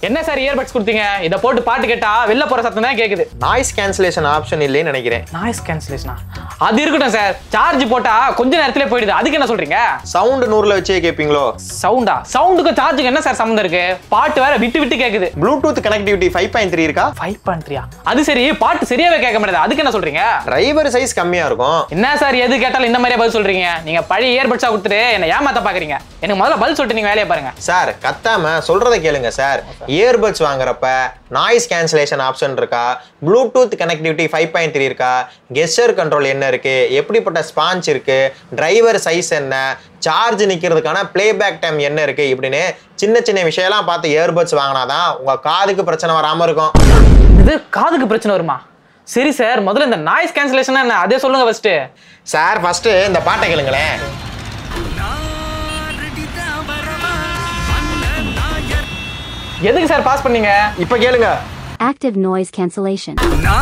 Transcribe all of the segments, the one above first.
என்ன sir earbuds கொடுத்தீங்க? இத போட்டு பாட்டு கேட்டா வெளில போற சத்தம் தான் கேக்குது. நாய்ஸ் கேன்சலேஷன் ஆப்ஷன் இல்லைன்னு நினைக்கிறேன். நாய்ஸ் கேன்சலேஷனா? அது இருக்கட்டும் சார். சார்ஜ் போட்டா கொஞ்ச நேரத்திலே போயிடுது. அதுக்கு என்ன சொல்றீங்க? சவுண்ட் 100ல வச்சே கேப்பீங்களோ? சவுண்டா? சவுண்டுக்கு சார்ஜுக்கு என்ன சார் சம்பந்தம் இருக்கு? பாட்டு வேற விட்டு விட்டு கேக்குது. ப்ளூடூத் கனெக்டிவிட்டி 5.3 இருக்கா? 5.3. அது சரி, பாட்டு சரியாவே கேட்க மாட்டேது. அதுக்கு என்ன சொல்றீங்க? டிரைவர் சைஸ் கம்மியா இருக்கும். என்ன சார் எது கேட்டாலும் இந்த மாதிரியே பதில் சொல்றீங்க? நீங்க பழைய இயர்பட்ஸா கொடுத்துட்டு என்ன ஏமாத்த பாக்குறீங்க. எனக்கு முதல்ல பதில் சொல்லிட்டு நீங்க வேலையை பாருங்க. சார் கத்தாம சொல்றதை கேளுங்க சார். இயர்பட்ஸ் வாங்குறப்ப நாய்ஸ் கேன்சலேஷன் ஆப்ஷன் இருக்கா? ப்ளூடூத் கனெக்டிவிட்டி 5.3 இருக்கா? கெஸ்டர் கண்ட்ரோல் என்ன இருக்கு? எப்படிப்பட்ட ஸ்பாஞ்ச் இருக்கு? டிரைவர் சைஸ் என்ன? சார்ஜ் நிக்கிறதுக்கான பிளேபேக் டைம் என்ன இருக்கு? இப்படின்னு சின்ன சின்ன விஷயம்லாம் பார்த்து இயர்பட்ஸ் வாங்கினாதான் உங்க காதுக்கு பிரச்சனை வராம இருக்கும். இது காதுக்கு பிரச்சனை வருமா? சரி சார், முதல்ல இந்த நாய்ஸ் கேன்சலேஷன் என்ன அதே சொல்லுங்க ஃபர்ஸ்ட். சார் ஃபர்ஸ்ட் இந்த பாட்டை கேளுங்களேன். எதுக்கு சார் பாஸ் பண்ணீங்க? இப்ப கேளுங்க. Active noise cancellation.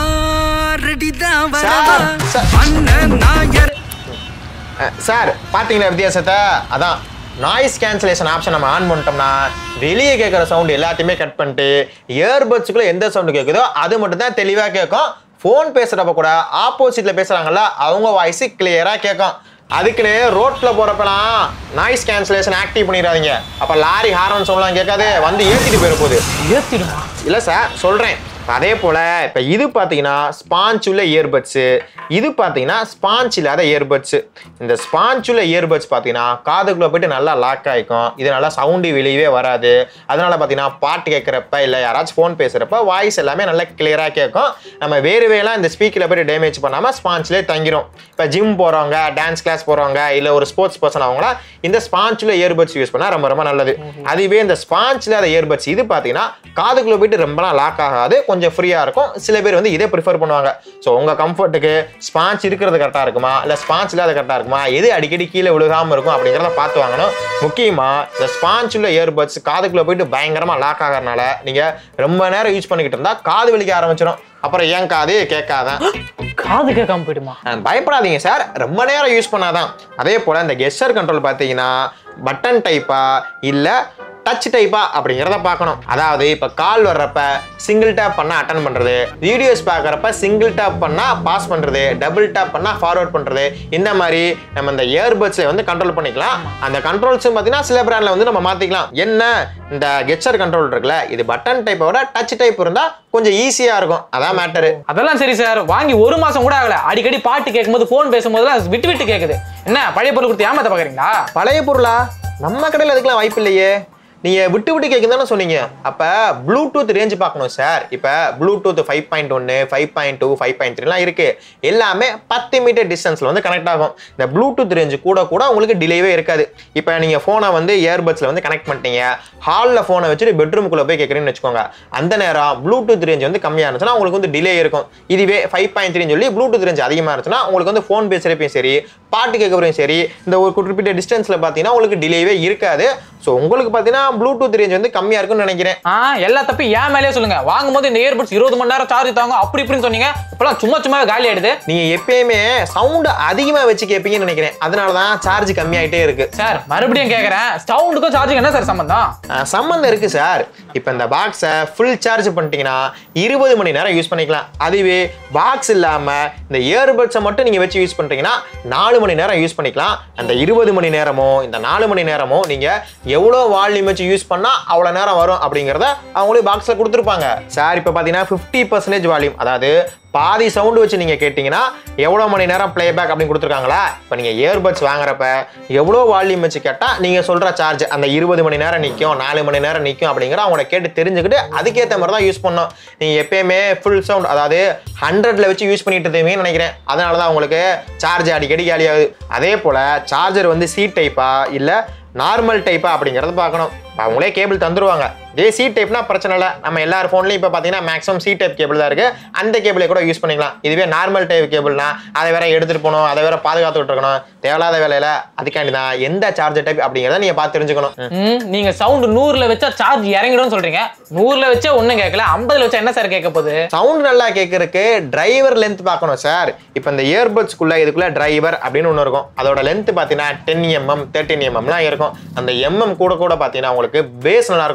சார் பாத்தீங்களா வித்தியாசத்தை? அதான் நாய்ஸ் கேன்சலேஷன் ஆப்ஷன் நம்ம ஆன் பண்ணிட்டோம்னா வெளியே கேட்குற சவுண்ட் எல்லாத்தையுமே கட் பண்ணிட்டு இயர்பட்ஸுக்குள்ள எந்த சவுண்டு கேட்குதோ அது மட்டும் தான் தெளிவாக கேட்கும். ஃபோன் பேசுகிறப்ப கூட ஆப்போசிட்டில் பேசுகிறாங்கல்ல அவங்க வாய்ஸ் கிளியராக கேட்கும். அதுக்குன்னு ரோட்டில் போகிறப்பெல்லாம் நாய்ஸ் கேன்சலேஷன் ஆக்டிவ் பண்ணிடாதீங்க. அப்போ லாரி ஹாரன் சவுண்ட்லாம் கேட்காது, வந்து ஏற்றிட்டு போயிட போகுது. ஏற்றிடுமா? இல்லை சார் சொல்கிறேன். அதே போல் இப்போ இது பார்த்தீங்கன்னா ஸ்பாஞ்ச் உள்ள இயர்பட்ஸு, இது பார்த்தீங்கன்னா ஸ்பாஞ்ச் இல்லாத இயர்பட்ஸு. இந்த ஸ்பாஞ்ச் உள்ள இயர்பட்ஸ் பார்த்தீங்கன்னா காதுக்குள்ளே போய்ட்டு நல்லா லாக் ஆகிக்கும். இது நல்லா சவுண்டு வெளியவே வராது. அதனால் பார்த்தீங்கன்னா பாட்டு கேட்குறப்ப இல்லை யாராச்சும் ஃபோன் பேசுகிறப்ப வாய்ஸ் எல்லாமே நல்லா கிளியராக கேட்கும். நம்ம வேறுவேலாம் இந்த ஸ்பீக்கரில் போய்ட்டு டேமேஜ் பண்ணாமல் ஸ்பாஞ்சிலே தங்கிடும். இப்போ ஜிம் போகிறவங்க, டான்ஸ் கிளாஸ் போகிறவங்க, இல்லை ஒரு ஸ்போர்ட்ஸ் பர்சன் அவங்களாம் இந்த ஸ்பாஞ்ச் உள்ள இயர்பட்ஸ் யூஸ் பண்ணால் ரொம்ப ரொம்ப நல்லது. அதுவே இந்த ஸ்பாஞ்ச் இல்லாத இயர்பட்ஸ் இது பார்த்தீங்கன்னா காதுக்குள்ளே போய்ட்டு ரொம்பலாம் லாக் ஆகாது, கொஞ்சம் ஃப்ரீயாக இருக்கும். சில பேர் வந்து இதை ப்ரிஃபர் பண்ணுவாங்க. ஸோ உங்கள் கம்ஃபர்ட்டுக்கு ஸ்பாஞ்ச் இருக்கிறது கரெக்டாக இருக்குமா இல்லை ஸ்பாஞ்ச் இல்லாத கரெக்டாக இருக்குமா, எது அடிக்கடி கீழே விழுகாமல் இருக்கும் அப்படிங்கிறத பார்த்து வாங்கணும். முக்கியமாக இந்த ஸ்பாஞ்ச் உள்ள இயர்பட்ஸ் காதுக்குள்ளே போயிட்டு பயங்கரமாக லாக் ஆகிறதுனால நீங்கள் ரொம்ப நேரம் யூஸ் பண்ணிக்கிட்டு இருந்தால் காது வலிக்க ஆரம்பிச்சிடும். அப்புறம் ஏன் காது கேட்காதான்? காது கேட்காம போயிடுமா? பயப்படாதீங்க சார், ரொம்ப நேரம் யூஸ் பண்ணாதான். அதே போல் இந்த கெஸ்டர் கண்ட்ரோல் பார்த்தீங்கன்னா பட்டன் டைப்பா இல்லை டச் டைப்பா அப்படிங்கிறத பார்க்கணும். அதாவது இப்போ கால் வர்றப்ப சிங்கிள் டேப் பண்ணால் அட்டன் பண்ணுறது, வீடியோஸ் பார்க்குறப்ப சிங்கிள் டேப் பண்ணால் பாஸ் பண்ணுறது, டபுள் டேப் பண்ணால் ஃபார்வர்ட் பண்ணுறது, இந்த மாதிரி நம்ம இந்த இயர்பட்ஸை வந்து கண்ட்ரோல் பண்ணிக்கலாம். அந்த கண்ட்ரோல்ஸும் பார்த்தீங்கன்னா சில பிராண்டில் வந்து நம்ம மாற்றிக்கலாம். என்ன இந்த கெஸ்டர் கண்ட்ரோல் இருக்குல்ல, இது பட்டன் டைப்பை விட டச் டைப் இருந்தால் கொஞ்சம் ஈஸியாக இருக்கும். அதான் மேட்டரு. அதெல்லாம் சரி சார், வாங்கி ஒரு மாதம் கூட ஆகல, அடிக்கடி பாட்டு கேட்கும்போது ஃபோன் பேசும்போதுலாம் விட்டு விட்டு கேட்குது. என்ன பழைய பொருள் கொடுத்து ஏமாத்த பார்க்குறீங்களா? பழைய பொருளா? நம்ம கடையில் அதுக்கெல்லாம் வாய்ப்பு இல்லையே. நீங்கள் விட்டு விட்டு கேட்குன்னு தானே சொன்னீங்க. அப்போ ப்ளூடூத் ரேஞ்சு பார்க்கணும் சார். இப்போ ப்ளூடூத் 5.1, 5.2, 5.3லாம் இருக்குது. எல்லாமே 10 மீட்டர் டிஸ்டன்ஸில் வந்து கனெக்ட் ஆகும். இந்த ப்ளூடூத் ரேஞ்சு கூட கூட உங்களுக்கு டிலேவே இருக்காது. இப்போ நீங்கள் ஃபோனை வந்து இயர்பட்ஸில் வந்து கனெக்ட் பண்ணிட்டீங்க, ஹாலில் ஃபோனை வச்சுட்டு பெட்ரூமுக்குள்ளே போய் கேட்குறீங்கன்னு வச்சுக்கோங்க. அந்த நேரம் ப்ளூடூத் ரேஞ்ச் வந்து கம்மியாக இருந்துச்சுன்னா உங்களுக்கு வந்து டிலே இருக்கும். இதுவே 5.3 சொல்லி ப்ளூடூத் ரேஞ்ச் அதிகமாக இருந்துச்சுன்னா உங்களுக்கு வந்து ஃபோன் பேசுகிறப்பையும் சரி, பாட்டு கேட்குறப்பையும் சரி, இந்த ஒரு குறிப்பிட்ட டிஸ்டன்ஸில் பார்த்தீங்கன்னா உங்களுக்கு டிலேவே இருக்காது. ஸோ உங்களுக்கு பார்த்தீங்கன்னா ப்ளூடூத் ரேஞ்ச் வந்து கம்மியா இருக்குன்னு நினைக்கிறேன். எல்லா தப்பி ஏன் மேலேயே சொல்லுங்க. வாங்கும்போது இந்த இயர்பட்ஸ் 20 மணி நேரம் சார்ஜ் தாங்க அப்படி இப்படின்னு சொன்னீங்க. இப்பெல்லாம் சும்மா சும்மா காலி ஆயிடுது. நீங்க எப்பயுமே சவுண்ட் அதிகமா வச்சு கேட்பீங்கன்னு நினைக்கிறேன். அதனாலதான் சார்ஜ் கம்மியாயிட்டே இருக்கு. சார் மறுபடியும் கேட்கறேன், சவுண்டுக்கும் சார்ஜுக்கு என்ன சார் சம்பந்தம்? சம்பந்தம் இருக்கு சார். இப்போ இந்த பாக்ஸை ஃபுல் சார்ஜ் பண்ணிட்டீங்கன்னா 20 மணி நேரம் யூஸ் பண்ணிக்கலாம். அதுவே பாக்ஸ் இல்லாம இந்த இயர்பட்ஸை மட்டும் நீங்க வச்சு யூஸ் பண்றீங்கன்னா 4 மணி நேரம் யூஸ் பண்ணிக்கலாம். அந்த 20 மணி நேரமும் இந்த 4 மணி நேரமும் நீங்க எவ்வளோ வால்யூம் வச்சு யூஸ் பண்ணா அவ்வளோ நேரம் வரும் அப்படிங்கிறத அவங்களே பாக்ஸில் கொடுத்துருப்பாங்க. சார் இப்போ பார்த்தீங்கன்னா 50% வால்யூம், அதாவது பாதி சவுண்டு வச்சு நீங்கள் கேட்டிங்கன்னா எவ்வளோ மணி நேரம் பிளேபேக் அப்படின்னு கொடுத்துருக்காங்களா. இப்போ நீங்கள் இயர்பட்ஸ் வாங்குறப்ப எவ்வளோ வால்யூம் வச்சு கேட்டால் நீங்கள் சொல்கிற சார்ஜ் அந்த 20 மணி நேரம் நிற்கும், 4 மணி நேரம் நிற்கும் அப்படிங்கிற அவங்கள கேட்டு தெரிஞ்சுக்கிட்டு அதுக்கேற்ற மாதிரி தான் யூஸ் பண்ணணும். நீங்கள் எப்பயுமே ஃபுல் சவுண்ட் அதாவது 100ல் வச்சு யூஸ் பண்ணிட்டு இருந்தீங்கன்னு நினைக்கிறேன். அதனால தான் உங்களுக்கு சார்ஜ் அடிக்கடி காலியாகுது. அதே போல் சார்ஜர் வந்து சி டைப்பா இல்லை நார்மல் டைப்பா அப்படிங்கிறத பார்க்கணும். அவங்களே கேபிள் தந்துருவாங்க. இதே சி டைப்னா பிரச்சனை இல்லை. நம்ம எல்லார் ஃபோன்லையும் இப்போ பார்த்தீங்கன்னா மேக்ஸிமம் சி டைப் கேபிள் தான் இருக்குது. அந்த கேபிளை கூட யூஸ் பண்ணிக்கலாம். இதுவே நார்மல் டைப் கேபிள்னா அதை வேற எடுத்துகிட்டு போகணும், அதை வேற பாதுகாத்துக்கிட்டு இருக்கணும், தேவையில்லாத வேலையில். அதுக்காண்டி தான் எந்த சார்ஜர் டைப் அப்படிங்கிறத நீங்கள் பார்த்து தெரிஞ்சுக்கணும். நீங்கள் சவுண்டு 100ல் வச்சா சார்ஜ் இறங்கிடும் சொல்கிறீங்க. 100ல் வச்சா ஒன்றும் கேட்கல, 50ல் வச்சா என்ன சார் கேட்க போகுது? சவுண்ட் நல்லா கேட்கறதுக்கு டிரைவர் லென்த் பார்க்கணும் சார். இப்போ இந்த இயர்பட்ஸ்க்குள்ள இதுக்குள்ள டிரைவர் அப்படின்னு ஒன்று இருக்கும். அதோட லென்த் பார்த்தீங்கன்னா 10 mm 13 mmலாம் இருக்கும். அந்த mm கூட கூட பார்த்தீங்கன்னா உங்களுக்கு பேஸ் நல்லா இருக்கும். அதாவது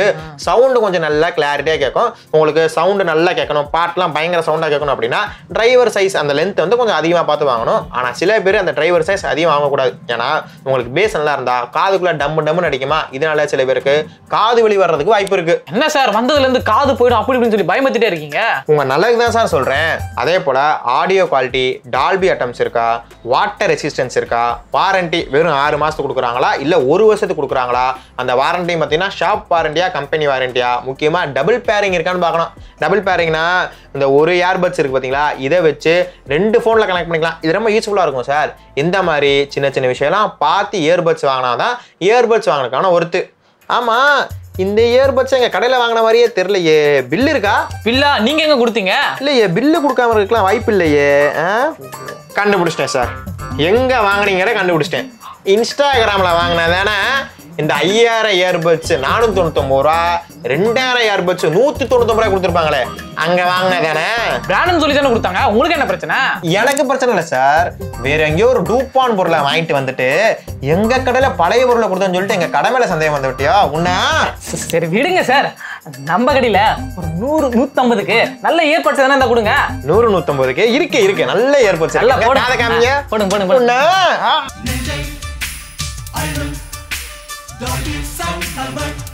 சவுண்டு கொஞ்சம் நல்லா கிளாரிட்டியாக கேட்கும். உங்களுக்கு சவுண்டு நல்லா கேட்கணும், பாட்டெலாம் பயங்கர சவுண்டாக கேட்கணும் அப்படின்னா டிரைவர் சைஸ் அந்த லென்த் வந்து கொஞ்சம் அதிகமாக பார்த்து வாங்கணும். ஆனால் சில பேர் அந்த டிரைவர் சைஸ் அதிகம் வாங்கக்கூடாது. ஏன்னா உங்களுக்கு பேஸ் நல்லா இருந்தால் காதுக்குள்ளே டம்முன்னு அடிக்குமா, இதனால சில பேருக்கு காது வலி வர்றதுக்கு வாய்ப்பு இருக்கு. என்ன சார் வந்ததுலேருந்து காது போயிடும் அப்படி இப்படின்னு சொல்லி பயமத்திட்டே இருக்கீங்க? உங்கள் நல்லதுக்கு தான் சார் சொல்கிறேன். அதே போல் ஆடியோ குவாலிட்டி, டால்பி அட்டம்ஸ் இருக்கா, வாட்டர் ரெசிஸ்டன்ஸ் இருக்கா, வாரண்டி வெறும் 6 மாதத்துக்கு கொடுக்குறாங்களா இல்லை 1 வருஷத்துக்கு கொடுக்குறாங்களா, அந்த வாரண்டி பார்த்தீங்கன்னா ஷாப் வாரண்டியா கம்பெனி வாரண்டியா, முக்கியமாக டபுள் பேரிங் இருக்கான்னு பார்க்கணும். டபுள் பேரிங்னா இந்த ஒரு ஏர்பட்ஸ் இருக்குது பார்த்தீங்களா, இதை வச்சு 2 ஃபோனில் கனெக்ட் பண்ணிக்கலாம். இது ரொம்ப யூஸ்ஃபுல்லாக இருக்கும் சார். இந்த மாதிரி சின்ன சின்ன விஷயம்லாம் பார்த்து இயர்பட்ஸ் வாங்கினா தான் இயர்பட்ஸ் வாங்கினதுக்கான ஒருத்து. ஆமாம், இந்த இயர்பட்ஸ் எங்கள் கடையில் வாங்கின மாதிரியே தெரியலையே. பில்லு இருக்கா? பில்லா நீங்கள் எங்கே கொடுத்தீங்க? இல்லையே, பில்லு கொடுக்காம இருக்கலாம் வாய்ப்பு இல்லையே. கண்டுபிடிச்சிட்டேன் சார், எங்கே வாங்கினீங்கிற கண்டுபிடிச்சிட்டேன். இன்ஸ்டாகிராமில் வாங்கினா தானே இந்த 5000 இயர்பட்ஸ் 499 ரூபா, 2000 இயர்பட்ஸ் 199 ரூபாய் கொடுத்துருப்பாங்களே, அங்க வாங்கினா தானே. பிராண்ட்னு சொல்லி தானே கொடுத்தாங்க. உங்களுக்கு என்ன பிரச்சனை? எனக்கு பிரச்சனை இல்லை சார். வேற எங்கேயோ ஒரு டூப்பான் பொருளை வாங்கிட்டு வந்துட்டு எங்க கடையில பழைய பொருளை கொடுத்தேன்னு சொல்லிட்டு எங்க கடை மேல சந்தேகம் வந்து விட்டியா உன்ன? சரி விடுங்க சார், நம்ம கடையில ஒரு 100 150க்கு நல்ல ஏர்பட்ஸ் தானே இருந்தா கொடுங்க. 100 150க்கு இருக்கு நல்ல ஏர்பட்ஸ். நல்லா காமிங்க. போடுங்க. Don't be so stubborn.